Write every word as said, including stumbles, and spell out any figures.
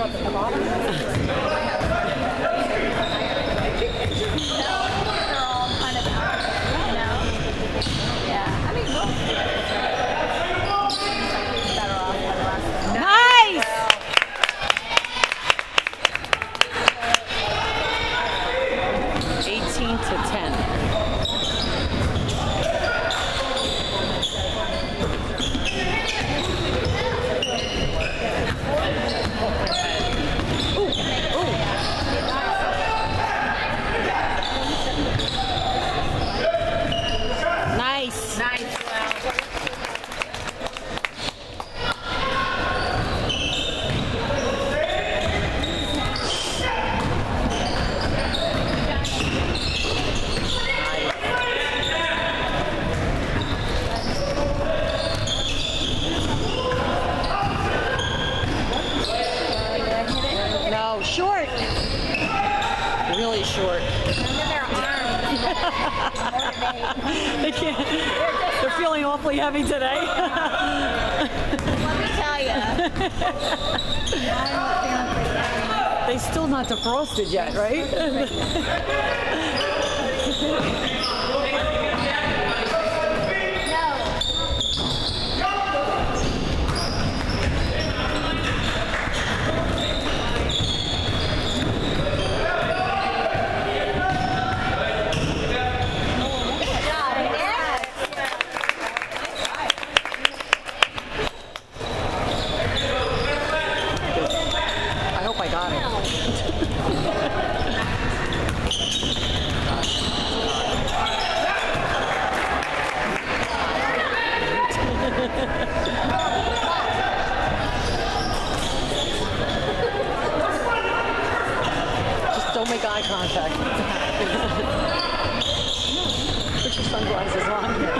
up at the bottom. No, they're all kind of out, you know? Yeah, I mean, most of it is better off than the rest of them. Nice! eighteen to ten. Nice. Nice. No, short. Really short. Their arms motivate. They can't. They're feeling awfully heavy today. Let me tell you. They still not defrosted yet, right? I hope I got it. Just don't make eye contact. Put your sunglasses on.